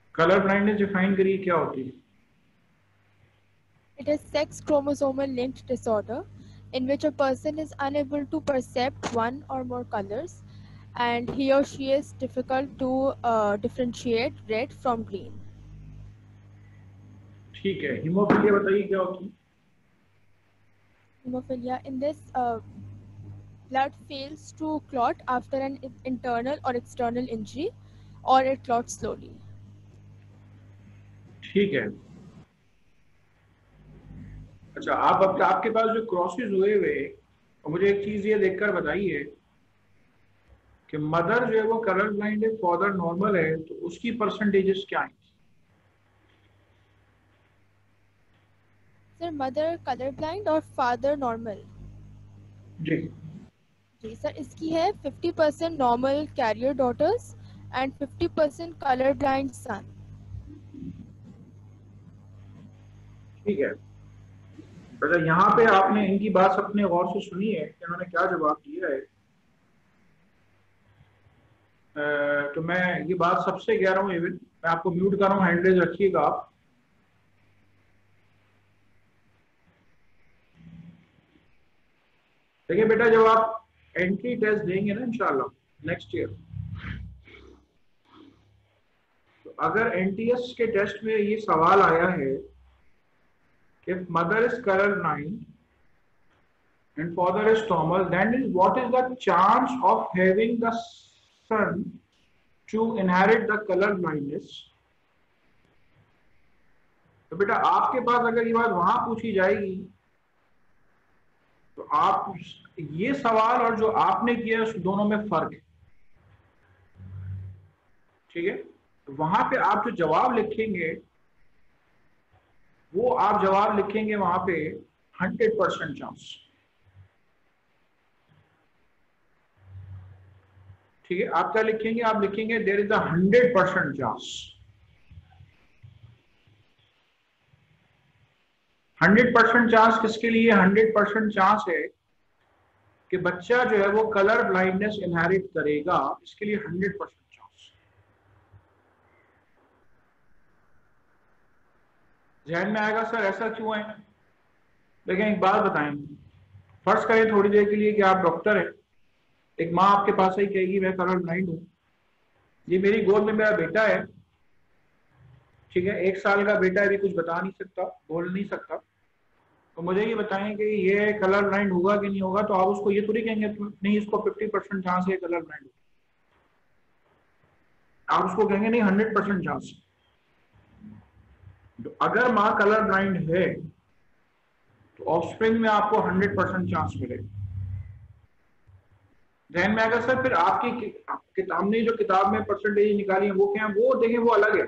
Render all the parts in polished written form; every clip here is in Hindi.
कलर ब्लाइंडनेस डिफाइन करिए, क्या होती है? It is sex chromosomal linked disorder in which a person is unable to perceive one or more colors and he or she is difficult to differentiate red from green. ठीक है, हीमोफीलिया बताइए क्या होती है? Hemophilia, in this blood fails to clot after an internal or external injury or it clots slowly. ठीक है। अच्छा, आप अब आपके पास जो क्रॉसेस हुए हुए, और मुझे एक चीज ये देखकर बताइए कि मदर जो है वो कलर ब्लाइंड है, फादर नॉर्मल है, तो उसकी परसेंटेजेस क्या है? Sir, mother colorblind or father normal? जी। जी सर, इसकी है 50% normal carrier daughters and 50% colour blind son. ठीक है। अच्छा, यहाँ पे आपने इनकी बात अपने गौर से सुनी है कि इन्होंने क्या जवाब दिया है? तो मैं ये बात सबसे कह रहा हूँ, इवन मैं आपको म्यूट कर रहा हूँ, हैंड रेज रखिएगा आप। देखिए बेटा, जब आप एंट्री टेस्ट देंगे ना इंशाल्लाह नेक्स्ट ईयर, तो अगर एनटीएस के टेस्ट में ये सवाल आया है कि mother is colour blind and father is normal, then is what is the chance of having the son to inherit the color blindness? तो बेटा आपके पास अगर ये बात वहां पूछी जाएगी, तो आप ये सवाल और जो आपने किया उस दोनों में फर्क है। ठीक है, तो वहां पे आप जो जवाब लिखेंगे, वो आप जवाब लिखेंगे वहां पे 100% चांस। ठीक है, आप क्या लिखेंगे? आप लिखेंगे there is a 100% chance. 100% chance किसके लिए? 100% चांस है कि बच्चा जो है वो कलर ब्लाइंडनेस इनहेरिट करेगा, इसके लिए 100% चांस। ध्यान में आएगा सर ऐसा क्यों है? लेकिन एक बात बताएं, फर्ज करें थोड़ी देर के लिए कि आप डॉक्टर हैं, एक माँ आपके पास ही कहेगी मैं कलर ब्लाइंड हूँ, ये मेरी गोद में मेरा बेटा है, ठीक है, 1 साल का बेटा है, अभी कुछ बता नहीं सकता, बोल नहीं सकता, तो मुझे ये बताएं कि ये कलर ब्लाइंड होगा कि नहीं होगा? तो आप उसको ये थोड़ी कहेंगे नहीं इसको 50% चांस है कलर ब्लाइंड हो, आप उसको कहेंगे नहीं 100% चांस। तो अगर माँ कलर ब्लाइंड है तो ऑफस्प्रिंग में आपको 100% चांस मिलेगा। ध्यान में आएगा सर? फिर आपकी हमने जो किताब में परसेंटेज निकाली है वो क्या है? वो देखें, वो अलग है।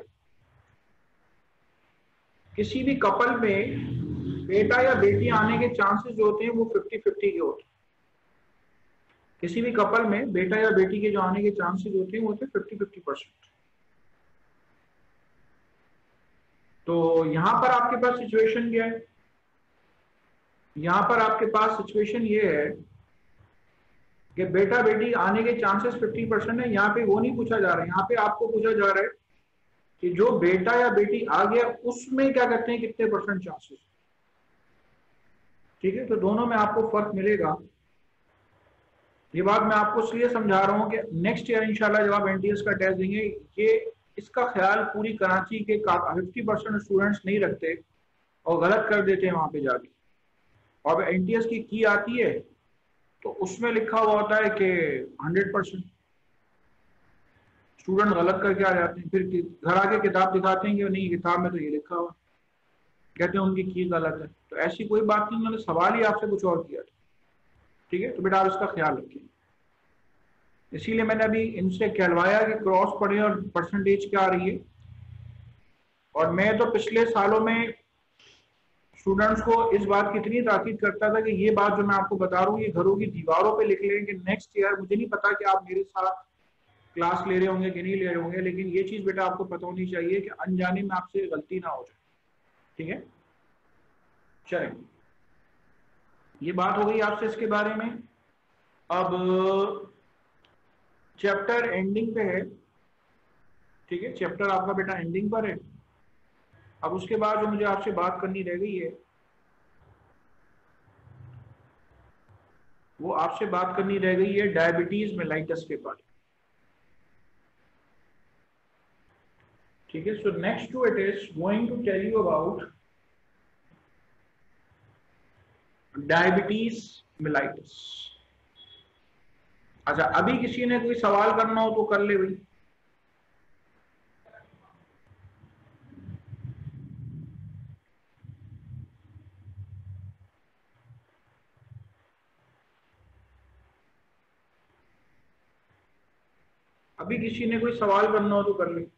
किसी भी कपल में बेटा या बेटी आने के चांसेस जो होते हैं वो 50-50 के होते हैं। किसी भी कपल में बेटा या बेटी के जो आने के चांसेस होते हैं वो होते हैं 50-50%। तो यहां पर आपके पास सिचुएशन क्या है? यहां पर आपके पास सिचुएशन ये है कि बेटा बेटी आने के चांसेस 50% है। यहाँ पे वो नहीं पूछा जा रहा है, यहाँ पे आपको पूछा जा रहा है कि जो बेटा या बेटी आ गया उसमें क्या करते हैं, कितने परसेंट चांसेस। ठीक है, तो दोनों में आपको फर्क मिलेगा। ये बात मैं आपको इसलिए समझा रहा हूँ कि नेक्स्ट ईयर इंशाल्लाह जब आप एनटीएस का टेस्ट देंगे, ये इसका ख्याल पूरी कराची के 50% स्टूडेंट्स नहीं रखते और गलत कर देते हैं वहां पे जाके। और एनटीएस की आती है तो उसमें लिखा हुआ होता है कि 100%, स्टूडेंट गलत करके आ जाते हैं, फिर घर आके किताब दिखाते हैं कि नहीं किताब में तो ये लिखा हुआ, कहते हैं उनकी की गलत है। तो ऐसी कोई बात नहीं, उन्होंने सवाल ही आपसे कुछ और किया था। ठीक है, तो बेटा आप इसका ख्याल रखिए। इसीलिए मैंने अभी इनसे कहलवाया कि क्रॉस पढ़े और परसेंटेज क्या आ रही है। और मैं तो पिछले सालों में स्टूडेंट्स को इस बात की इतनी ताकीद करता था कि ये बात जो मैं आपको बता रहा हूँ ये घरों की दीवारों पे लिख लें कि नेक्स्ट ईयर मुझे नहीं पता कि आप मेरे साथ क्लास ले रहे होंगे कि नहीं ले रहे होंगे, लेकिन ये चीज बेटा आपको पता होनी चाहिए कि अनजाने में आपसे गलती ना हो जाए। ठीक है, चलें, ये बात हो गई आपसे इसके बारे में। अब चैप्टर एंडिंग पे है, ठीक है, चैप्टर आपका बेटा एंडिंग पर है। अब उसके बाद जो मुझे आपसे बात करनी रह गई है, वो आपसे बात करनी रह गई है डायबिटीज मेलाइटस के बारे में। ठीक है, so next to it is going to tell you about diabetes mellitus. अच्छा, अभी किसी ने कोई सवाल करना हो तो कर ले भाई। अभी किसी ने कोई सवाल करना हो तो कर ले।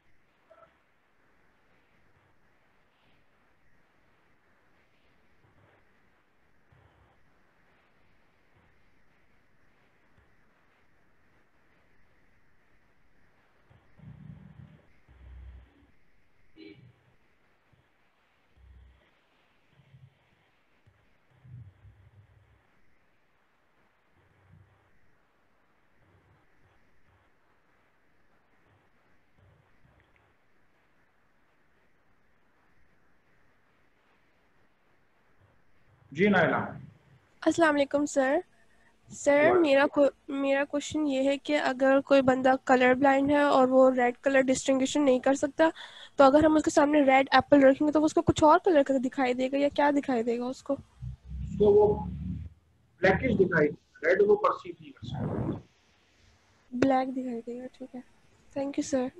जी नायला। अस्सलाम वालेकुम सर। सर मेरा क्वेश्चन ये है कि अगर कोई बंदा कलर ब्लाइंड है और वो रेड कलर डिस्टिंग्विशन नहीं कर सकता, तो अगर हम उसके सामने रेड एप्पल रखेंगे तो वो उसको कुछ और कलर का दिखाई देगा या क्या दिखाई देगा उसको? तो वो ब्लैकिश दिखाई, रेड वो परसीव नहीं कर सकता। ब्लैक दिखाई देगा, ठीक है। Thank you sir.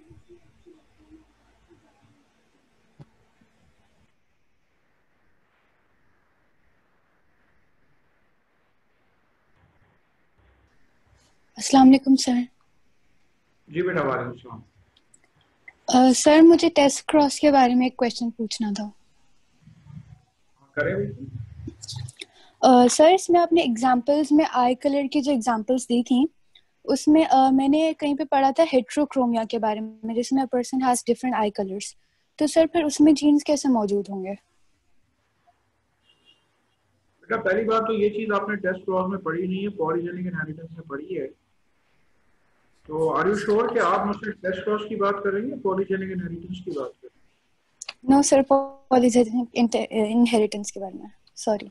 अस्सलाम वालेकुम सर। जी बेटा, वालेकुम सलाम। सर मुझे टेस्ट क्रॉस के बारे में एक क्वेश्चन पूछना था। करें सर इसमें आपने एग्जांपल्स में आई कलर की जो एग्जांपल्स दी थी उसमें मैंने कहीं पे पढ़ा था हेट्रोक्रोमिया के बारे में, जिसमें a person has different eye colours. तो सर फिर उसमें जीन्स कैसे मौजूद होंगे? बेटा, पहली बात तो ये चीज आपने टेस्ट क्रॉस में पढ़ी नहीं है, पॉलीजेनिक इनहेरिटेंस में पढ़ी है। तो आर यू श्योर कि आप मुझसे टेस्ट क्रॉस की बात करेंगे, पॉलीजेनिक इनहेरिटेंस की बात करेंगे? नो सर, पॉलीजेनिक इनहेरिटेंस के बारे में, सॉरी।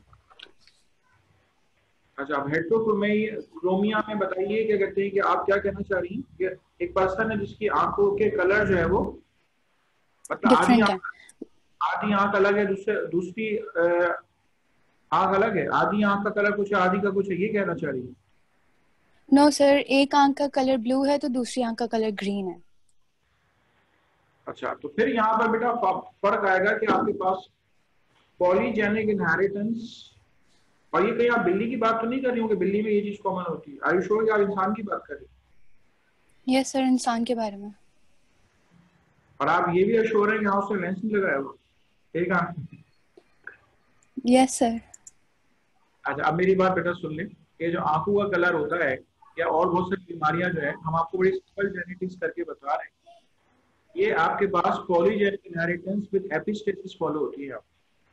अच्छा, आप हेट्रोक्रोमिया में बताइए, क्या कहते हैं कि आप क्या कहना चाह रही हैं कि एक पर्सन है जिसकी आंखों के कलर जो है वो, मतलब डिफरेंट है। आधी आंख अलग है, दूसरी आंख अलग है, आधी आंख का कलर कुछ है, आधी का कुछ है, ये कहना चाह रही है? नो सर, एक आंख का कलर ब्लू है तो दूसरी आंख का कलर ग्रीन है। अच्छा, तो फिर यहाँ पर बेटा फर्क आएगा कि आपके पास पॉलीजेनिक इनहेरिटेंस, और ये कहीं आप बिल्ली की बात तो नहीं कर रही हो कि बिल्ली में ये चीज कॉमन होती है? आर यू श्योर कि आप इंसान की बात कर रही हैं? यस सर, इंसान के बारे में। और आप ये भी अश्योर हैं कि हाँ उसने लेंस नहीं लगाया हुआ एक आंख में? Yes sir. अच्छा, अब मेरी बात बेटा सुन लें, ये जो आंखों का कलर होता है या और बहुत सारी बीमारियां जो है, हम आपको बड़ी सिंपल जेनेटिक्स करके बता रहे हैं। ये आपके पास polygenic inheritance with epistasis follow होती है आप,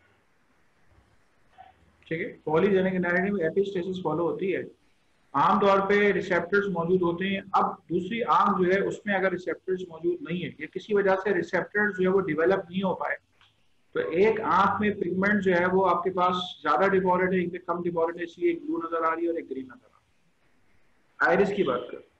ठीक है? Polygenic inheritance with epistasis follow होती है। आमतौर पे रिसेप्टर्स मौजूद होते हैं। अब दूसरी आंख जो है उसमें अगर रिसेप्टर्स मौजूद नहीं है या किसी वजह से रिसेप्टर्स जो है वो डेवलप नहीं हो पाए, तो एक आंख में पिगमेंट जो है वो आपके पास ज्यादा डिपॉजिट है, एक में कम डिपॉजिट है, इसलिए एक ब्लू नजर आ रही है और एक ग्रीन नजर आ रही है। आइरिस की बात करें,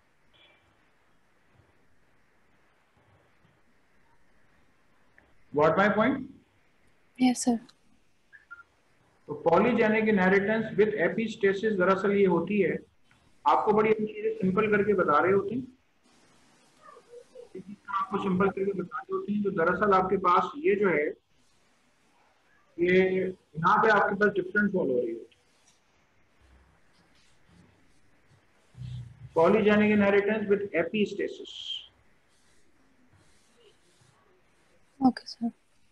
what my point? Yes sir. तो पॉलीजेनिक इनहेरिटेंस विद एपिस्टेसिस दरअसल ये होती है, आपको बड़ी अच्छी चीजें सिंपल करके बता रहे होते हैं, आपको सिंपल करके बता रहे होते हैं। तो दरअसल आपके पास ये जो है, ये यहाँ पे आपके पास डिफरेंस फॉलो हो रही है। Polygenic inheritance with epistasis. Okay sir.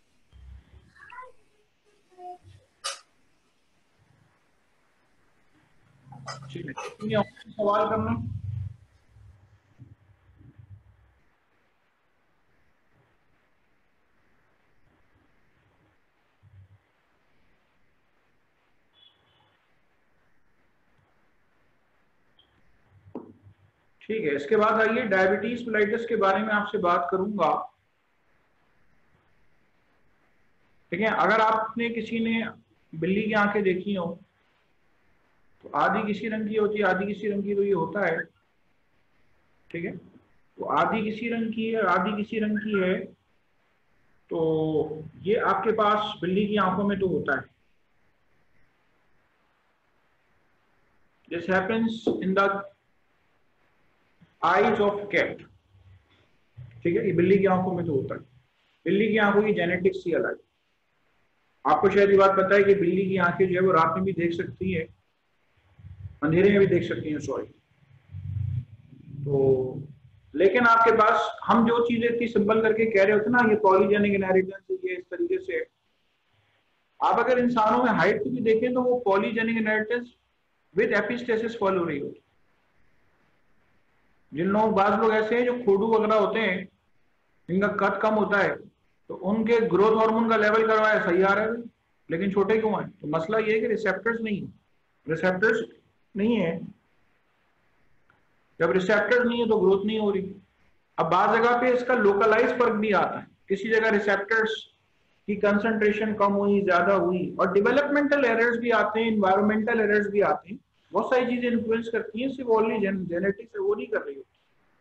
ठीक है, सवाल करना? ठीक है, इसके बाद आइए डायबिटीज मेलिटस के बारे में आपसे बात करूंगा। ठीक है, अगर आपने किसी ने बिल्ली की आंखें देखी हो तो आधी किसी रंग की होती है, आधी किसी रंग की, तो ये होता है। ठीक है, तो आधी किसी रंग की है, आधी किसी रंग की है, तो ये आपके पास बिल्ली की आंखों में तो होता है। This happens in the eyes of cat. ठीक है, ये बिल्ली की आंखों में तो होता है। बिल्ली की आंखों की जेनेटिक्स ही अलग। आपको शायद ये बात पता है कि बिल्ली की आंखें जो है वो रात में भी देख सकती है, अंधेरे में भी देख सकती हैं, सॉरी। तो लेकिन आपके पास हम जो चीजें इतनी सिंपल करके कह रहे होते ना, ये पॉलीजेनिक इनहेरिटेंस, ये इस तरीके से, आप अगर इंसानों में हाइट भी देखें तो वो polygenic inheritance with epistasis follow हो रही होती। जिन लोग, बाज लोग ऐसे हैं जो खोडू वगैरह होते हैं, जिनका कद कम होता है, तो उनके ग्रोथ हार्मोन का लेवल करवाया सही आ रहा है, लेकिन छोटे क्यों है? तो मसला ये है कि रिसेप्टर्स नहीं है। रिसेप्टर्स नहीं है, जब रिसेप्टर्स नहीं है तो ग्रोथ नहीं हो रही। अब बात जगह पे इसका लोकलाइज फर्क भी आता है, किसी जगह रिसेप्टर्स की कंसंट्रेशन कम हुई, ज्यादा हुई, और डेवलपमेंटल एरर्स भी आते हैं, इन्वायरमेंटल एरर्स भी आते हैं, बहुत सारी चीजें इन्फ्लुएंस करती हैं, सिर्फ ओनली जेनेटिक्स से वो नहीं कर रही होती,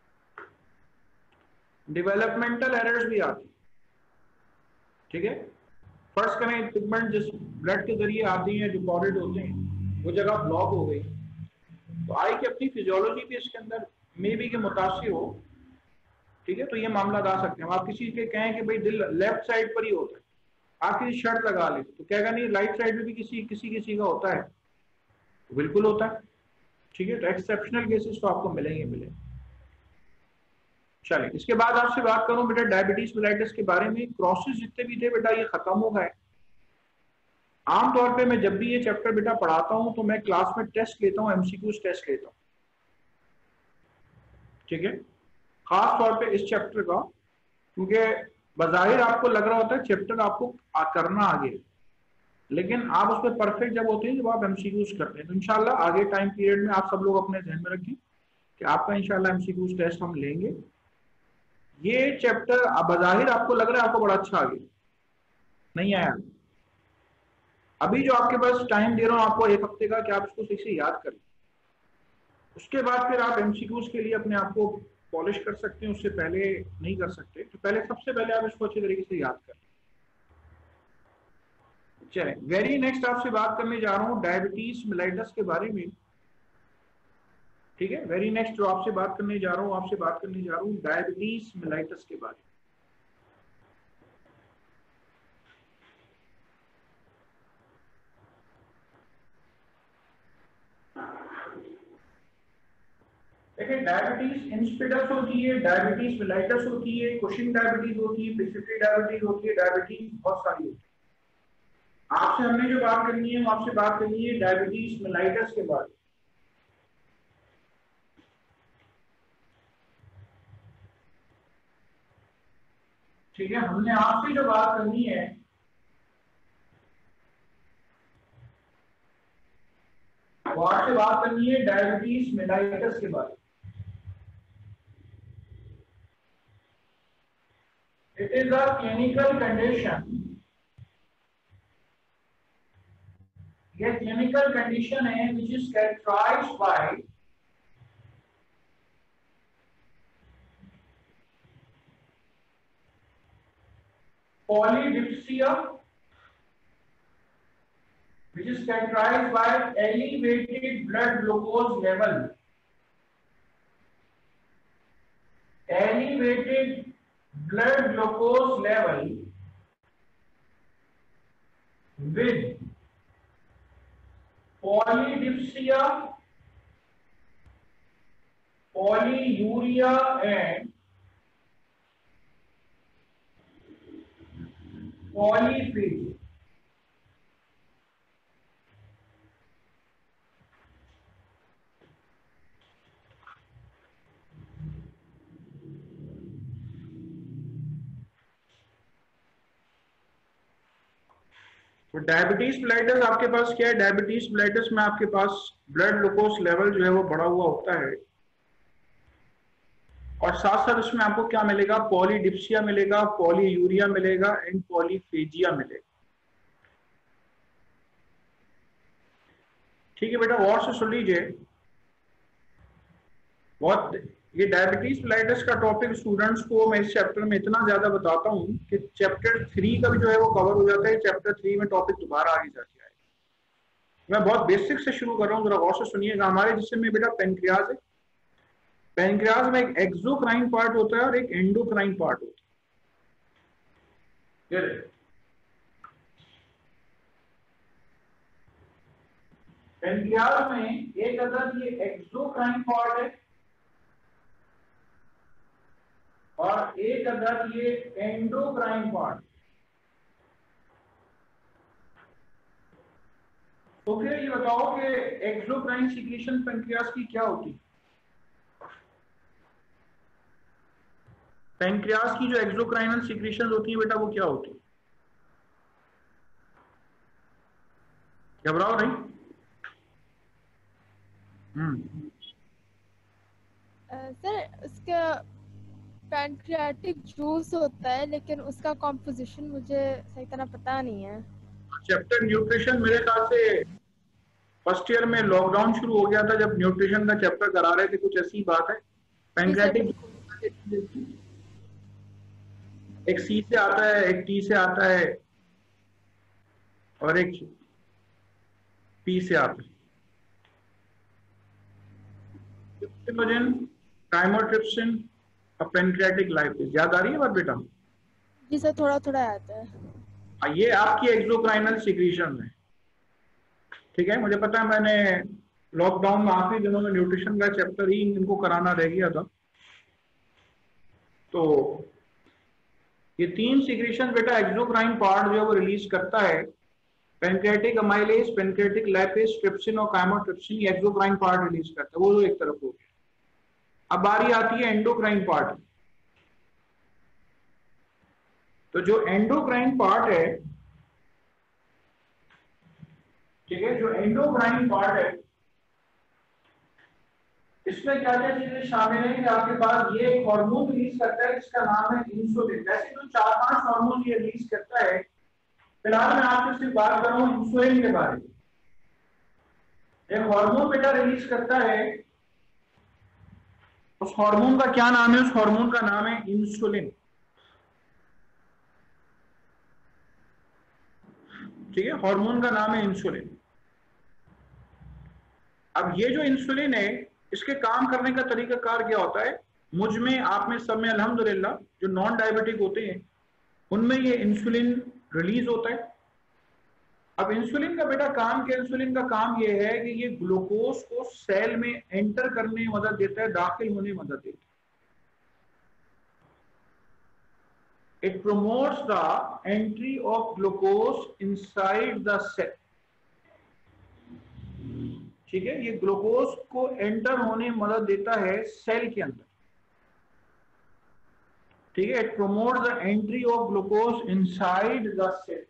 डेवलपमेंटल एरर्स भी आती हैं। ठीक है, फर्स्ट करें पिगमेंट जिस ब्लड के जरिए आती हैं, डिपॉजिट होते हैं, वो जगह ब्लॉक हो गई, तो आई की अपनी फिजियोलॉजी भी इसके अंदर मे बी के मुतासिर हो। ठीक है, तो ये मामला आ सकते हैं। आप किसी के कहें कि भाई दिल लेफ्ट साइड पर ही होता है, आप किसी शर्ट लगा ले तो कहेगा नहीं राइट साइड में भी किसी किसी किसी का होता है, तो बिल्कुल होता है। ठीक है, तो एक्सेप्शनल केसेस तो आपको मिलेंगे मिलेंगे। चलिए, इसके बाद आपसे बात करूं बेटा डायबिटीज मेलिटस के बारे में। क्रॉसेस जितने भी थे बेटा ये खत्म हो गए। आमतौर पे मैं जब भी ये चैप्टर बेटा पढ़ाता हूं तो मैं क्लास में टेस्ट लेता हूं, एमसीक्यूज टेस्ट लेता हूं। ठीक है, खास तौर पे इस चैप्टर का, क्योंकि बज़ाहिर आपको लग रहा होता है चैप्टर आपको करना आगे, लेकिन आप उस पर परफेक्ट जब होते हैं जब आप एमसीक्यूज करते हैं। तो इंशाल्लाह आगे टाइम पीरियड में आप सब लोग अपने ध्यान में रखें कि आपका इंशाल्लाह एमसीक्यूज टेस्ट हम लेंगे। ये चैप्टर बज़ाहिर आपको लग रहा है आपको बड़ा अच्छा आ गया, नहीं आया। अभी जो आपके पास टाइम दे रहा हूं आपको एक हफ्ते का, कि आप इसको सही से याद करें। उसके बाद फिर आप एमसीक्यूज के लिए अपने आप को पॉलिश कर सकते हैं, उससे पहले नहीं कर सकते। तो पहले सबसे पहले आप इसको अच्छे तरीके से याद करें। चलें, वेरी नेक्स्ट आपसे बात करने जा रहा हूं डायबिटीज मेलिटस के बारे में। ठीक है, वेरी नेक्स्ट जो आपसे बात करने जा रहा हूं, आपसे बात करने जा रहा हूं डायबिटीज मेलिटस के बारे में। देखिए, डायबिटीज इंसिपिडस होती है, डायबिटीज मेलिटस होती है, कुशिंग डायबिटीज होती है, पिट्यूटरी डायबिटीज होती है, डायबिटीज बहुत सारी होती है। आपसे हमने जो बात करनी है वो आपसे बात करनी है डायबिटीज मेलिटस के बारे में। ठीक है, हमने आपसे जो बात करनी है वो आपसे बात करनी है डायबिटीज मेलिटस के बारे में। It is a clinical condition. ये clinical condition है which is characterized by polydipsia, which is characterized by elevated blood glucose level. Elevated blood glucose level with polydipsia, polyuria and polyphagia. तो डायबिटीज मेलिटस आपके पास क्या है? डायबिटीज मेलिटस में आपके पास ब्लड ग्लूकोज लेवल जो है वो बढ़ा हुआ होता है। और साथ साथ इसमें आपको क्या मिलेगा, पॉलीडिप्सिया मिलेगा, पॉलीयूरिया मिलेगा एंड पॉलीफेजिया मिलेगा। ठीक है बेटा, और से सुन लीजिए। बहुत ये डायबिटीज मेलिटस का टॉपिक स्टूडेंट्स को मैं इस चैप्टर में इतना ज्यादा बताता हूँ कि चैप्टर 3 का भी जो है वो कवर हो जाता है, चैप्टर 3 में टॉपिक दोबारा आगे जाके आएगा। मैं बहुत बेसिक से शुरू कर रहा हूँ, जरा गौर से सुनिएगा। हमारे जिस्म में बेटा पेनक्रियाज है, पेनक्रियाज में एक एक्सोक्राइन पार्ट होता है और एक एंडोक्राइन पार्ट होता है। पेनक्रियाज में एक अदर ये एक्सोक्राइन पार्ट है और एक अदर ये एंडोक्राइन पार्ट। तो फिर ये बताओ कि एक्सोक्राइन सीक्रेशन पेनक्रियाज की क्या होती है? पेनक्रियाज की जो एक्सोक्राइनल सीक्रेशन होती है बेटा वो क्या होती है? घबराओ नहीं। सर उसका पैनक्रियाटिक जूस होता है, लेकिन उसका कॉम्पोजिशन मुझे सही तरह पता नहीं है। चैप्टर न्यूट्रिशन मेरे ख्याल से फर्स्ट ईयर में लॉकडाउन शुरू हो गया था, जब न्यूट्रिशन का चैप्टर करा रहे थे, कुछ ऐसी बात है। पैनक्रियाटिक एक सी से आता है, एक टी से आता है और एक पी से आता है। ट्राइमोट्रिप्सिन और पैनक्रियाटिक लाइपेज, याद आ रही है बात बेटा? जी सर, थोड़ा थोड़ा आता है। ये आपकी एक्सोक्राइनल सीक्रेशन है। ठीक है, मुझे पता है, मैंने लॉकडाउन में आखिरी दिनों में न्यूट्रिशन का चैप्टर ही इनको कराना रह गया था। तो ये 3 सीक्रेशन बेटा एक्सोक्राइन पार्ट जो है वो रिलीज करता है। Pancreatic amylase, pancreatic lipase, trypsin और काइमोट्रिप्सिन, ये एक्सोक्राइन पार्ट रिलीज करता है, वो एक तरफ हो गया। अब बारी आती है एंडोक्राइन पार्ट। तो जो एंडोक्राइन पार्ट है, ठीक है, जो एंडोक्राइन पार्ट है, इसमें क्या क्या चीजें शामिल है कि आपके पास ये एक हार्मोन रिलीज करता है जिसका नाम है इंसुलिन। वैसे तो 4-5 हार्मोन ये रिलीज करता है, फिलहाल मैं आपसे सिर्फ बात कर रहा हूं इंसुलिन के बारे में। एक हार्मोन बेटा रिलीज करता है, उस हार्मोन का क्या नाम है? उस हार्मोन का नाम है इंसुलिन। ठीक है, हार्मोन का नाम है इंसुलिन। अब ये जो इंसुलिन है, इसके काम करने का तरीकाकार क्या होता है? मुझ में, आप में, सब में अल्हम्दुलिल्लाह जो नॉन डायबिटिक होते हैं उनमें ये इंसुलिन रिलीज होता है। अब इंसुलिन का बेटा काम क्या? इंसुलिन का काम ये है कि ये ग्लूकोज को सेल में एंटर करने में मदद देता है, दाखिल होने में मदद देता है। It promotes the entry of glucose inside the cell. ठीक है, ये ग्लूकोज को एंटर होने में मदद देता है सेल के अंदर। ठीक है, it promotes the entry of glucose inside the cell.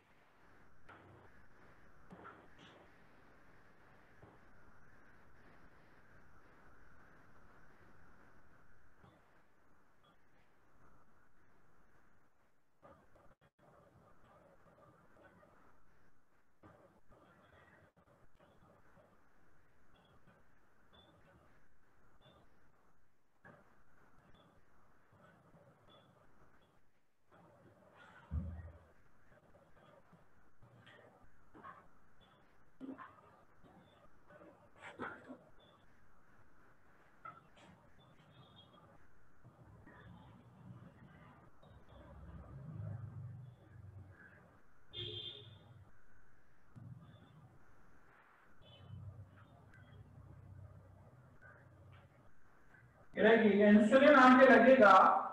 Insulin आगे लगेगा,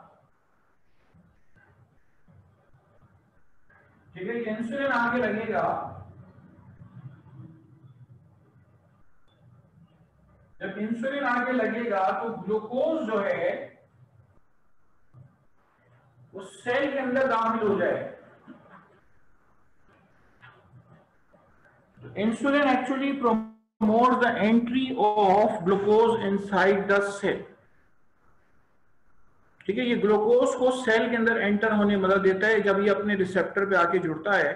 ठीक है, इंसुलिन आगे लगेगा, जब इंसुलिन आगे लगेगा तो ग्लूकोज जो है वो सेल के अंदर दाखिल हो जाए। Insulin actually promotes the entry of glucose inside the cell. ठीक है, ये ग्लूकोज को सेल के अंदर एंटर होने में मदद देता है। जब ये अपने रिसेप्टर पे आके जुड़ता है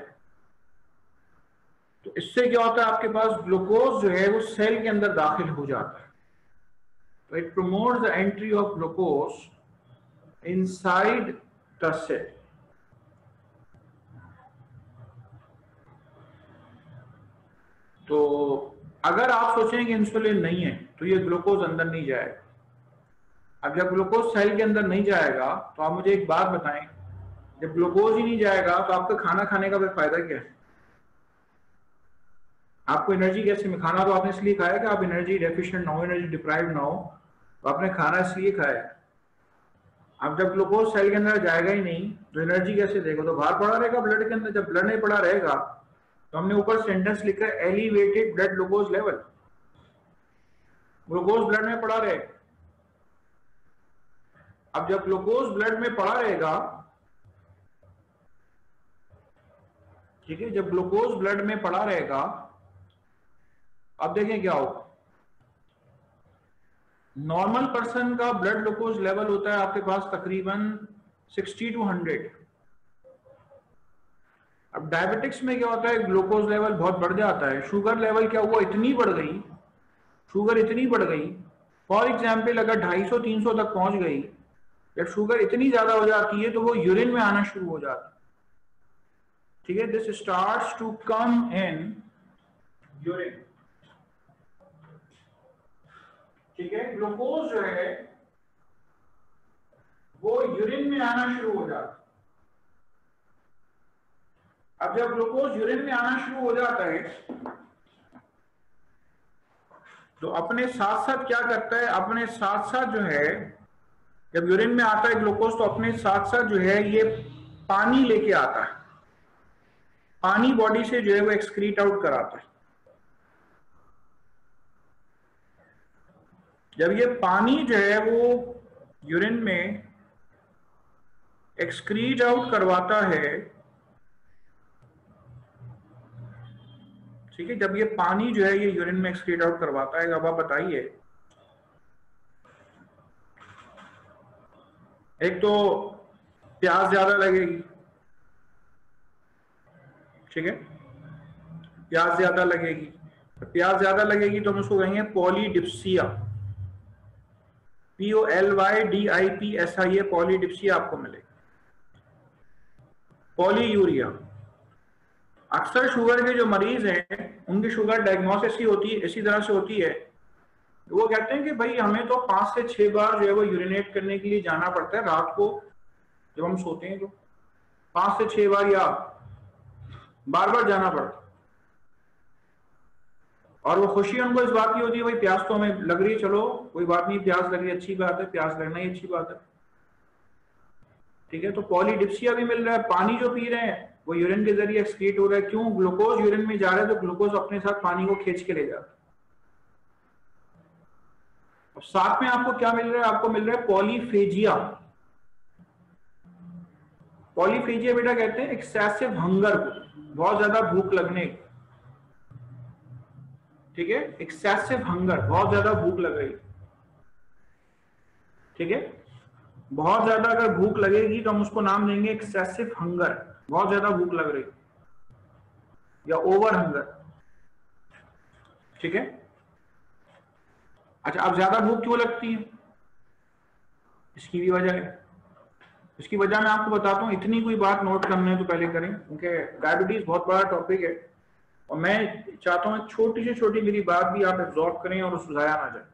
तो इससे क्या होता है, आपके पास ग्लूकोज जो है वो सेल के अंदर दाखिल हो जाता है। तो it promotes the entry of glucose inside the cell. तो अगर आप सोचें कि इंसुलिन नहीं है तो ये ग्लूकोज अंदर नहीं जाएगा। अब जब ग्लूकोज सेल के अंदर नहीं जाएगा तो आप मुझे एक बात बताएं, जब ग्लूकोज ही नहीं जाएगा तो आपका खाना खाने का फिर फायदा क्या है? आपको एनर्जी कैसे में? खाना तो आपने इसलिए खाया कि आप एनर्जी डेफिशिएंट ना हो, एनर्जी डिप्राइव ना हो, तो आपने खाना इसलिए खाया। अब जब ग्लूकोज सेल के अंदर जाएगा ही नहीं तो एनर्जी कैसे देगा? तो बाहर पड़ा रहेगा ब्लड के अंदर। जब ब्लड नहीं पड़ा रहेगा तो हमने ऊपर सेंटेंस लिखा है elevated blood glucose level. Glucose blood में पड़ा रहेगा। अब जब ग्लूकोज ब्लड में पड़ा रहेगा, ठीक है, जब ग्लूकोज ब्लड में पड़ा रहेगा, अब देखें क्या होगा। नॉर्मल पर्सन का ब्लड ग्लूकोज लेवल होता है आपके पास तकरीबन 60 to 100। अब डायबिटिक्स में क्या होता है, ग्लूकोज लेवल बहुत बढ़ जाता है। शुगर लेवल क्या हुआ, इतनी बढ़ गई, शुगर इतनी बढ़ गई, फॉर एग्जाम्पल अगर 250-300 तक पहुंच गई, जब शुगर इतनी ज्यादा हो जाती है तो वो यूरिन में आना शुरू हो जाता है। ठीक है, this starts to come in urine. ठीक है, ग्लूकोज जो है वो यूरिन में आना शुरू हो जाता है। अब जब ग्लूकोज यूरिन में आना शुरू हो जाता है तो अपने साथ साथ क्या करता है, अपने साथ साथ जो है, जब यूरिन में आता है ग्लूकोज तो अपने साथ साथ जो है ये पानी लेके आता है। पानी बॉडी से जो है वो एक्सक्रीट आउट कराता है। जब ये पानी जो है वो यूरिन में एक्सक्रीट आउट करवाता है, ठीक है, जब ये पानी जो है ये यूरिन में एक्सक्रीट आउट करवाता है, अब आप बताइए, एक तो प्यास ज्यादा लगेगी, ठीक है, प्यास ज्यादा लगेगी। प्यास ज्यादा लगेगी तो हम उसको कहेंगे पॉलीडिप्सिया, POLYDIPSIA, पॉलीडिप्सिया आपको मिलेगी। पॉलीयूरिया, अक्सर शुगर के जो मरीज हैं उनकी शुगर डायग्नोसिस ही होती है इसी तरह से होती है। वो कहते हैं कि भाई हमें तो 5 से 6 बार जो है वो यूरिनेट करने के लिए जाना पड़ता है रात को जब हम सोते हैं, तो 5 से 6 बार या बार बार जाना पड़ता है। और वो खुशी उनको इस बात की होती है भाई प्यास तो हमें लग रही है, चलो कोई बात नहीं, प्यास लग रही है अच्छी बात है, प्यास लगना ही अच्छी बात है। ठीक है, तो पॉलीडिप्सिया भी मिल रहा है। पानी जो पी रहे हैं वो यूरिन के जरिए एक्सक्रीट हो रहा है। क्यों? ग्लूकोज यूरिन में जा रहा है तो ग्लूकोज अपने साथ पानी को खींच के ले जाता है। अब साथ में आपको क्या मिल रहा है? आपको मिल रहा है पॉलीफेजिया। पॉलीफेजिया बेटा कहते हैं एक्सेसिव हंगर को, बहुत ज्यादा भूख लगने। ठीक है, एक्सेसिव हंगर, बहुत ज्यादा भूख लग रही। ठीक है, बहुत ज्यादा अगर भूख लगेगी तो हम उसको नाम देंगे एक्सेसिव हंगर, बहुत ज्यादा भूख लग रही या ओवर हंगर। ठीक है, अच्छा, अब ज्यादा भूख क्यों लगती है? इसकी भी वजह है। इसकी वजह मैं आपको बताता हूँ। इतनी कोई बात नोट करना है तो पहले करें, क्योंकि डायबिटीज बहुत बड़ा टॉपिक है और मैं चाहता हूँ छोटी से छोटी मेरी बात भी आप एब्जॉर्ब करें और सुझाया ना जाए।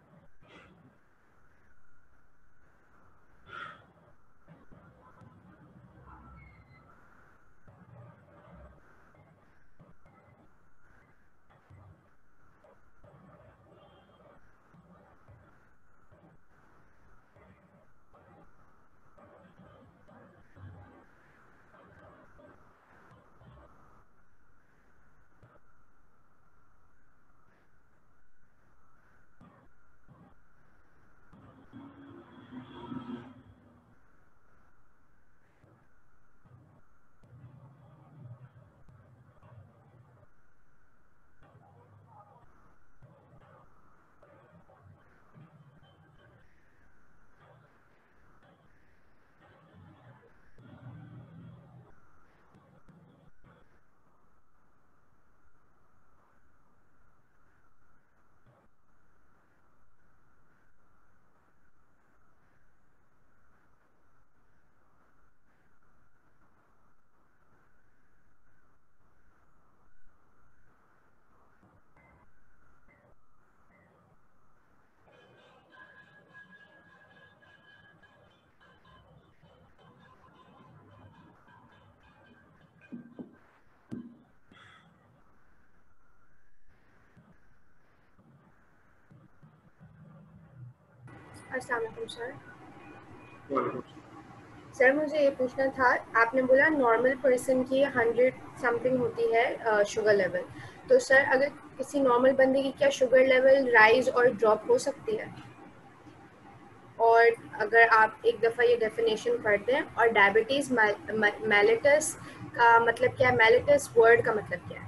अस्सलाम वालेकुम सर। वालेकुम। सर मुझे ये पूछना था, आपने बोला नॉर्मल पर्सन की 100 समथिंग होती है शुगर लेवल, तो सर अगर किसी नॉर्मल बंदे की क्या शुगर लेवल राइज और ड्रॉप हो सकती है? और अगर आप एक दफ़ा ये डेफिनेशन पढ़ते हैं, और डायबिटीज़ मेलिटस का मतलब क्या है, मेलिटस वर्ड का मतलब क्या है?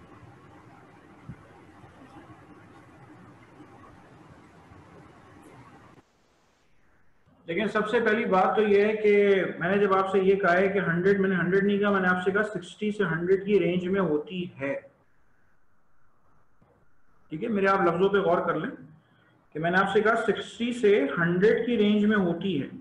लेकिन सबसे पहली बात तो ये है कि मैंने जब आपसे ये कहा है कि 100, मैंने 100 नहीं कहा, मैंने आपसे कहा 60 से 100 की रेंज में होती है। ठीक है, मेरे आप लफ्जों पे गौर कर लें कि मैंने आपसे कहा 60 से 100 की रेंज में होती है।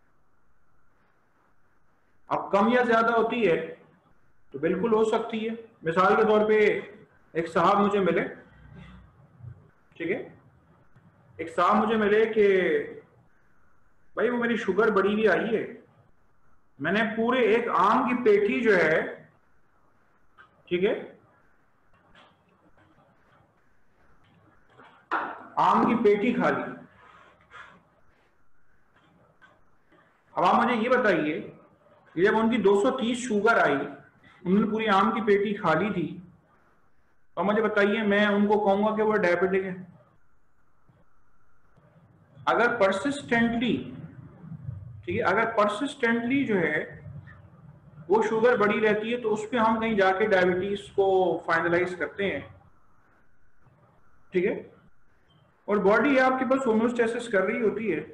अब कम या ज्यादा होती है तो बिल्कुल हो सकती है। मिसाल के तौर पे एक साहब मुझे मिले, ठीक है, एक साहब मुझे मिले कि भाई वो मेरी शुगर बढ़ी हुई आई है, मैंने पूरे एक आम की पेटी जो है, ठीक है, आम की पेटी खा ली। अब आप मुझे ये बताइए कि जब उनकी 230 शुगर आई, उन्होंने पूरी आम की पेटी खा ली थी, तो मुझे बताइए मैं उनको कहूंगा कि वो डायबिटिक है? अगर परसिस्टेंटली, ठीक है, अगर परसिस्टेंटली जो है वो शुगर बढ़ी रहती है तो उस पर हम कहीं जाके डायबिटीज को फाइनलाइज करते हैं, ठीक है, और बॉडी आपके पास होम्योस्टेसिस कर रही होती है,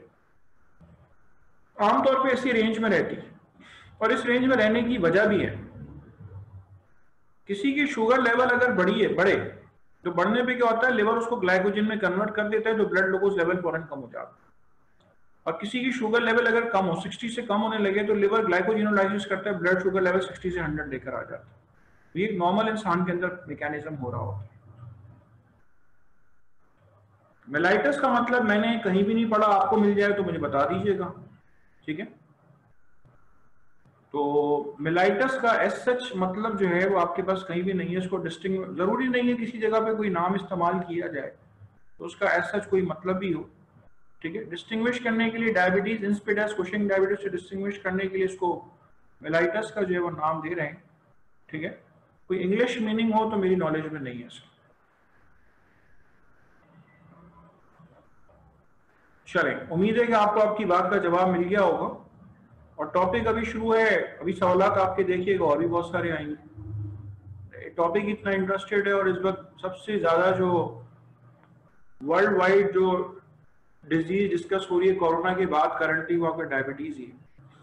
आमतौर पे ऐसी रेंज में रहती है। और इस रेंज में रहने की वजह भी है, किसी की शुगर लेवल अगर बढ़े तो बढ़ने पे क्या होता है, लिवर उसको ग्लाइकोजन में कन्वर्ट कर देता है, तो ब्लड ग्लूकोज लेवल फौरन कम हो जाता है। और किसी की शुगर लेवल अगर कम हो, 60 से कम होने लगे, तो लिवर ग्लाइकोजिनोलाइसिस करता है, ब्लड शुगर लेवल 60 से 100 लेकर आ जाता है। तो ये एक नॉर्मल इंसान के अंदर मैकेनिज्म हो रहा होता है। मेलाइटस का मतलब मैंने कहीं भी नहीं पढ़ा, आपको मिल जाए तो मुझे बता दीजिएगा, ठीक है। तो मेलाइटस का एज सच मतलब जो है वो आपके पास कहीं भी नहीं है। इसको डिस्टिंग, जरूरी नहीं है किसी जगह पे कोई नाम इस्तेमाल किया जाए तो उसका एज सच कोई मतलब भी हो, ठीक है। डिस्टिंग्विश करने के लिए डायबिटीज इंसिपिडस, कुशिंग डायबिटीज से डिस्टिंग्विश करने के लिए इसको मेलाइटस का जो है वो नाम दे रहे हैं, ठीक है। कोई इंग्लिश मीनिंग हो तो मेरी नॉलेज में नहीं है इसका। चलें, उम्मीद है कि आपको आपकी बात का जवाब मिल गया होगा। और टॉपिक अभी शुरू है, अभी सवालात आपके देखिएगा और भी बहुत सारे आएंगे। टॉपिक इतना इंटरेस्टेड है और इस वक्त सबसे ज्यादा जो वर्ल्ड वाइड जो डिजीज डिस्कस हो रही है कोरोना के बाद करंटली, वो आपका डायबिटीज ही है,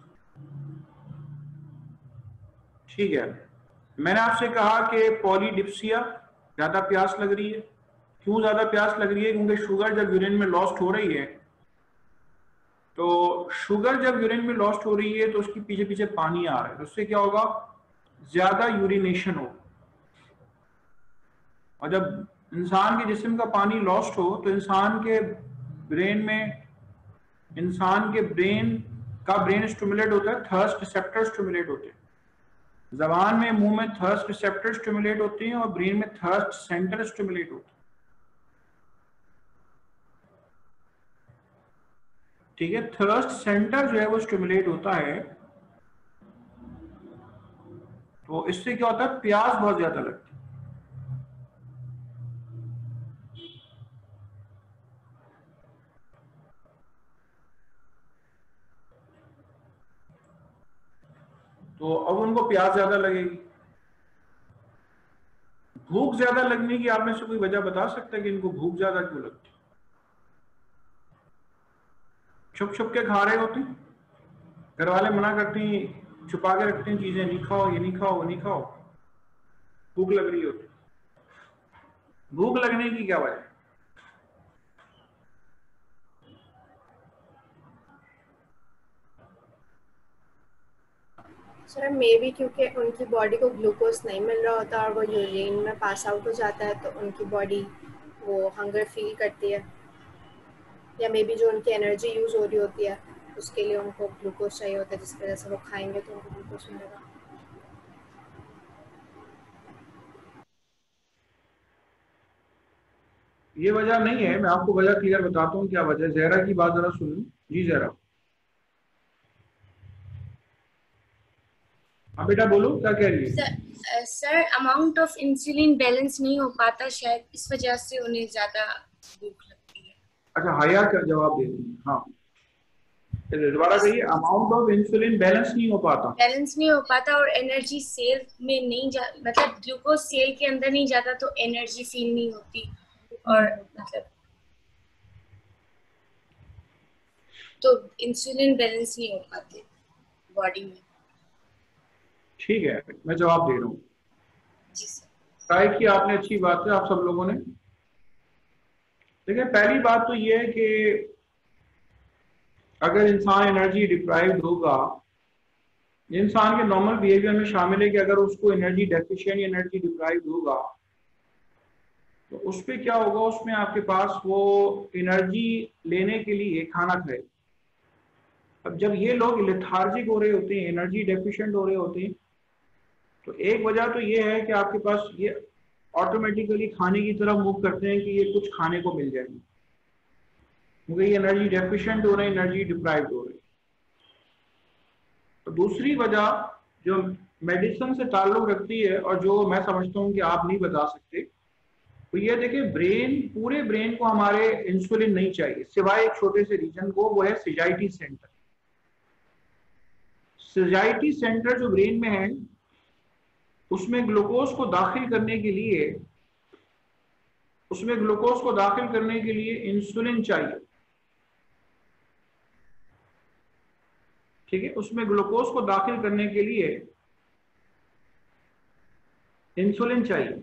ठीक है। मैंने आपसे कहा कि पॉलीडिप्सिया, ज्यादा प्यास लग रही है। क्यों ज्यादा प्यास लग रही है? क्योंकि शुगर जब यूरिन में लॉस्ट हो रही है, तो शुगर जब यूरिन में लॉस्ट हो रही है तो उसके पीछे पीछे पानी आ रहा है, तो उससे क्या होगा, ज्यादा यूरिनेशन हो। और जब इंसान के जिस्म का पानी लॉस्ट हो तो इंसान के ब्रेन का ब्रेन स्टिमुलेट होता है, थर्स्ट रिसेप्टर स्टिमुलेट होते हैं। जबान में, मुंह में थर्स्ट रिसेप्टर स्टिमुलेट होते हैं और ब्रेन में थर्स्ट सेंटर स्टिमुलेट होता है, ठीक है। थर्स्ट सेंटर जो है वो स्टिमुलेट होता है, तो इससे क्या होता है, प्यास बहुत ज्यादा लगती है। तो अब उनको प्यास ज्यादा लगेगी। भूख ज्यादा लगने की आप में से कोई वजह बता सकता है कि इनको भूख ज्यादा क्यों लगती है? छुप छुप के खा रहे होते हैं, घर वाले मना करते हैं, छुपा के रखते हैं चीजें, नहीं खाओ, ये नहीं खाओ, वो नहीं खाओ, भूख लग रही होती। भूख लगने की क्या वजह? सर मे बी क्योंकि उनकी बॉडी को ग्लूकोज नहीं मिल रहा होता और वो यूरिन में पास आउट हो जाता है, तो उनकी बॉडी वो हंगर फील करती है, या मे बी जो उनकी एनर्जी यूज़ हो रही होती है उसके लिए उनको ग्लूकोज चाहिए होता है, जिस वजह से वो खाएंगे तो उनको ग्लूकोज मिलेगा। ये वजह नहीं है, मैं आपको वजह क्लियर बताता हूँ क्या वजह। जहरा की बात जरा सुन। जी जहरा, हाँ बेटा बोलो, क्या कह रही है? Sir amount of insulin balance नहीं हो पाता, शायद इस वजह से उन्हें ज्यादा भूख लगती है। अच्छा हया का जवाब दे रही है। हाँ दोबारा कहिए, अमाउंट ऑफ इंसुलिन बैलेंस नहीं हो पाता। बैलेंस नहीं हो पाता और एनर्जी सेल में नहीं जा, मतलब ग्लूकोज सेल के अंदर नहीं जाता तो एनर्जी फील नहीं होती, और मतलब तो इंसुलिन बैलेंस नहीं हो पाते बॉडी में। ठीक है, मैं जवाब दे रहा हूँ। जी सर। ट्राई किया आपने, अच्छी बात है, आप सब लोगों ने। देखिए पहली बात तो ये है कि अगर इंसान एनर्जी डिप्राइव्ड होगा, इंसान के नॉर्मल बिहेवियर में शामिल है कि अगर उसको एनर्जी डेफिशिएंट एनर्जी डिप्राइव्ड होगा तो उस पर क्या होगा, उसमें आपके पास वो एनर्जी लेने के लिए खाना खाए। अब जब ये लोग लेथार्जिक हो रहे होते हैं, एनर्जी डेफिशिएंट हो रहे होते हैं, तो एक वजह तो ये है कि आपके पास ये ऑटोमेटिकली खाने की तरफ मूव करते हैं कि ये कुछ खाने को मिल जाएगी, क्योंकि ये एनर्जी डेफिशिएंट हो रहे हैं, एनर्जी डिप्राइव्ड हो रहे हैं। तो दूसरी वजह जो मेडिसिन से ताल्लुक रखती है और जो मैं समझता हूँ कि आप नहीं बता सकते, तो ये देखिए ब्रेन, पूरे ब्रेन को हमारे इंसुलिन नहीं चाहिए सिवाय एक छोटे से रीजन को, वो है सेजाइटी सेंटर। सेजाइटी सेंटर जो ब्रेन में है उसमें ग्लूकोज को दाखिल करने के लिए, उसमें ग्लूकोज को दाखिल करने के लिए इंसुलिन चाहिए। ठीक है, उसमें ग्लूकोज को दाखिल करने के लिए इंसुलिन चाहिए।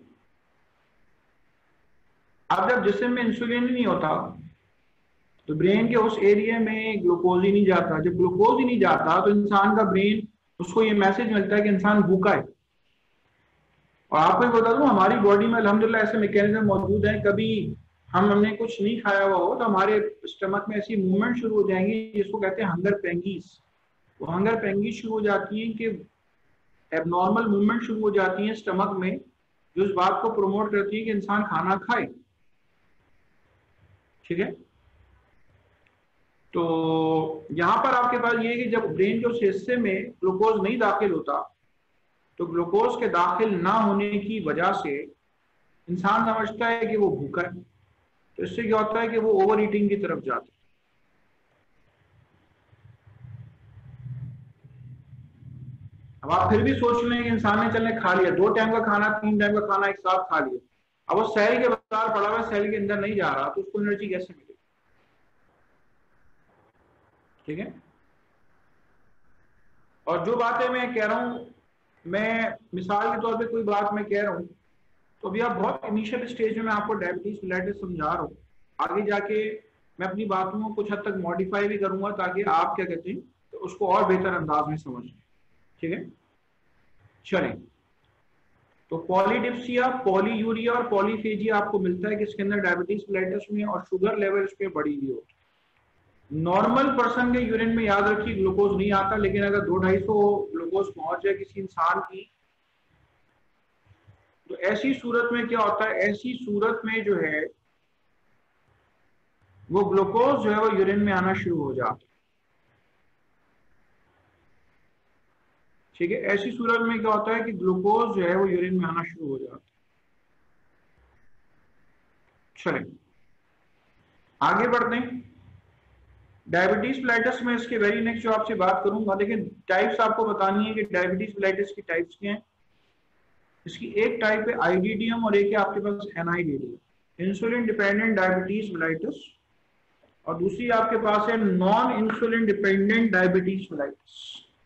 अब जब जिस्म में इंसुलिन ही नहीं होता तो ब्रेन के उस एरिया में ग्लूकोज ही नहीं जाता। जब ग्लूकोज ही नहीं जाता तो इंसान का ब्रेन, उसको ये मैसेज मिलता है कि इंसान भूखा है। और आपको बता दूं, हमारी बॉडी में अल्हम्दुलिल्लाह ऐसे मैकेनिज्म मौजूद हैं, कभी हमने कुछ नहीं खाया हुआ हो तो हमारे स्टमक में ऐसी मूवमेंट शुरू हो जाएंगी जिसको कहते हैं हंगर पेंगीज। वो हंगर पेंगीज शुरू हो जाती हैं कि एबनॉर्मल मूवमेंट शुरू हो जाती है स्टमक में, जो इस बात को प्रमोट करती है कि इंसान खाना खाए। ठीक है, तो यहां पर आपके पास ये है कि जब ब्रेन के उस हिस्से में ग्लूकोज नहीं दाखिल होता तो ग्लूकोज के दाखिल ना होने की वजह से इंसान समझता है कि वो भूखा है। तो इससे क्या होता है कि वो ओवर ईटिंग की तरफ जाता है। अब आप फिर भी सोच लें कि इंसान ने चलने खा लिया, 2 टाइम का खाना 3 टाइम का खाना एक साथ खा लिया, अब वो सेल के बाहर पड़ा हुआ, सेल के अंदर नहीं जा रहा, तो उसको एनर्जी कैसे मिलेगी? ठीक है, और जो बातें मैं कह रहा हूं, मैं मिसाल के तौर पे कोई बात मैं कह रहा हूं तो अभी आप बहुत इनिशियल स्टेज में मैं आपको डायबिटीज मेलाइटिस समझा रहा हूँ, आगे जाके मैं अपनी बातों को कुछ हद तक मॉडिफाई भी करूंगा ताकि आप क्या कहते हैं तो उसको और बेहतर अंदाज में समझ लें। ठीक है, चलें। तो पॉलीडिप्सिया, पॉलीयूरिया और पॉलीफेजिया आपको मिलता है किसके अंदर? डायबिटीज मेलाइटिस में। और शुगर लेवल इस पे बढ़ी हुई होती है। नॉर्मल पर्सन के यूरिन में याद रखिए ग्लूकोज नहीं आता, लेकिन अगर 200-250 ग्लूकोज पहुंच जाए किसी इंसान की, तो ऐसी सूरत में क्या होता है, ऐसी सूरत में जो है वो ग्लूकोज जो है वो यूरिन में आना शुरू हो जाता है। ठीक है, ऐसी सूरत में क्या होता है कि ग्लूकोज जो है वो यूरिन में आना शुरू हो जाता है। चलें आगे बढ़ते हैं। डायबिटीज मेलाइटिस में इसके वेरी नेक्स्ट जो आपसे बात करूंगा, लेकिन टाइप्स आपको बतानी है कि डायबिटीज मेलाइटिस की टाइप्स क्या हैं। इसकी एक टाइप है आईडीडीएम और एक है आपके पास NIDDM, insulin dependent diabetes mellitus, और दूसरी आपके पास है non insulin dependent diabetes mellitus.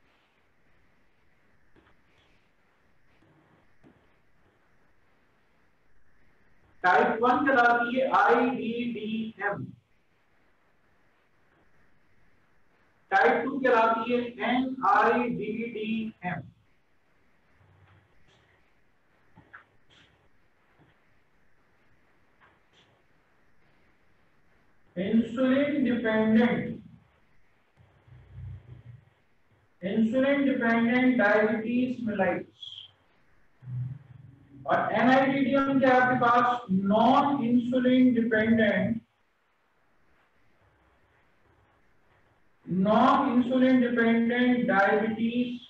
Type 1 कहलाती है आईडीडीएम, टाइप 2 कहलाती है NIDDM. Insulin dependent diabetes mellitus. और NIDDM क्या है आपके पास? Non insulin dependent diabetes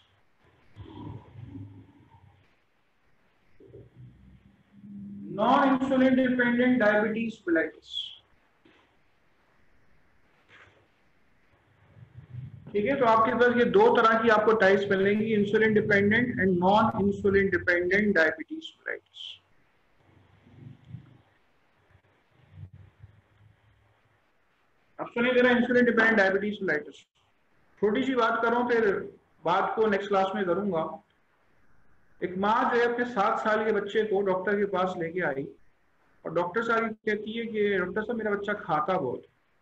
mellitus। ठीक है, तो आपके पास ये दो तरह की आपको टाइप्स मिलेंगी, insulin dependent and non insulin dependent diabetes mellitus। अब सुनिए जरा इंसुलिन डिपेंडेंट डायबिटीज mellitus। छोटी सी बात करूं, फिर बात को नेक्स्ट क्लास में करूंगा। एक माँ जो है अपने 7 साल के बच्चे को डॉक्टर के पास लेके आई और डॉक्टर साहब कहती है कि डॉक्टर साहब मेरा बच्चा खाता बहुत।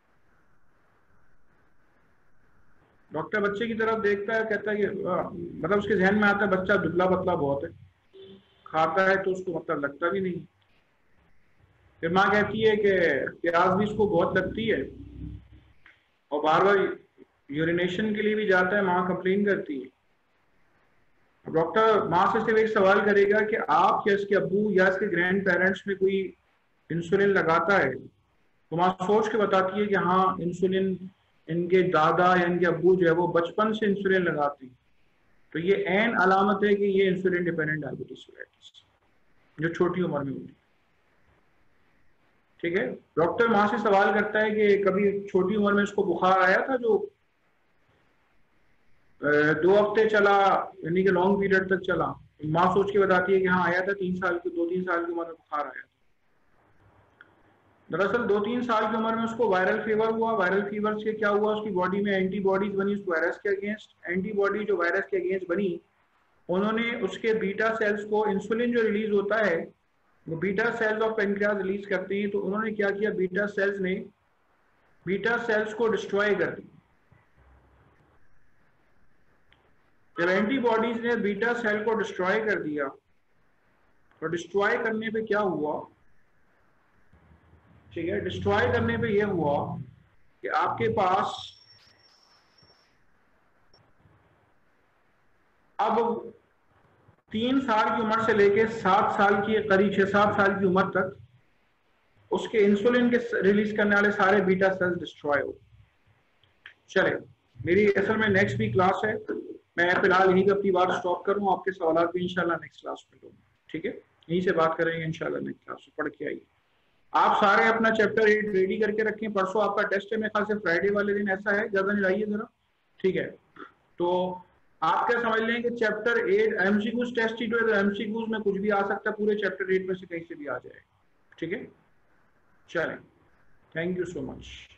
डॉक्टर बच्चे की तरफ देखता है, कहता है कि मतलब उसके जहन में आता है बच्चा दुबला पतला बहुत है, खाता है तो उसको मतलब लगता भी नहीं। फिर माँ कहती है कि प्याज भी इसको बहुत लगती है और बार बार यूरिनेशन के लिए भी जाता है, माँ कंप्लेन करती है। डॉक्टर माँ से सिर्फ एक सवाल करेगा कि आप या इसके अब्बू या इसके ग्रैंड पेरेंट्स में कोई इंसुलिन लगाता है, तो माँ सोच के बताती है कि हाँ इंसुलिन इनके दादा या इनके अब्बू जो है वो बचपन से इंसुलिन लगाते हैं। तो ये ऐन अलामत है कि ये इंसुलिन डिपेंडेंट डायबिटीज mellitus जो छोटी उम्र में होती है। ठीक है, डॉक्टर माँ से सवाल करता है कि कभी छोटी उम्र में उसको बुखार आया था जो 2 हफ्ते चला, यानी कि लॉन्ग पीरियड तक चला? माँ सोच के बताती है कि हाँ आया था 2-3 साल की उम्र में बुखार आया था। दरअसल 2-3 साल की उम्र में उसको वायरल फीवर हुआ। वायरल फीवर से क्या हुआ, उसकी बॉडी में एंटीबॉडीज बनी उस वायरस के अगेंस्ट। एंटीबॉडी जो वायरस के अगेंस्ट बनी, उन्होंने उसके बीटा सेल्स को, इंसुलिन जो रिलीज होता है वो beta cells of pancreas release करते हैं, तो उन्होंने क्या किया, बीटा सेल्स को डिस्ट्रॉय कर दिया। जब एंटीबॉडीज ने बीटा सेल को डिस्ट्रॉय कर दिया, तो डिस्ट्रॉय करने पे क्या हुआ, ठीक है, डिस्ट्रॉय करने पे यह हुआ कि आपके पास अब 3 साल की उम्र से लेके 7 साल की, करीब 6-7 साल की उम्र तक उसके इंसुलिन के रिलीज करने वाले सारे बीटा सेल्स डिस्ट्रॉय हो। चले, मेरी असल में नेक्स्ट वीक क्लास है, मैं फिलहाल यहीं अपनी बात स्टॉप करूँ। आपके सवाल भी इंशाल्लाह नेक्स्ट क्लास में लूंगा। ठीक है, यहीं से बात करेंगे इंशाल्लाह नेक्स्ट क्लास में। पढ़ के आइए। आप सारे अपना चैप्टर 8 रेडी करके रखें, परसों आपका टेस्ट है मेरे ख्याल से फ्राइडे वाले दिन, ऐसा है, ज्यादा नहीं लाइए जरा। ठीक है, तो आप क्या समझ लें कि चैप्टर 8 एमसीक्यूज टेस्ट ही तो है, तो एमसीक्यूज में कुछ भी आ सकता है, पूरे चैप्टर 8 में से कहीं से भी आ जाए। ठीक है, चलें, थैंक यू सो मच।